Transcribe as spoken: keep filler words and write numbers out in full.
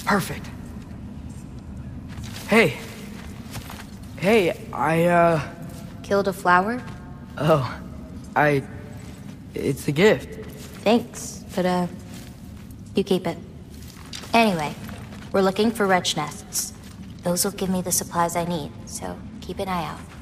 Perfect. Hey. Hey, I, uh... Killed a flower? Oh, I... It's a gift. Thanks, but, uh... you keep it. Anyway, we're looking for wretch nests. Those will give me the supplies I need, so keep an eye out.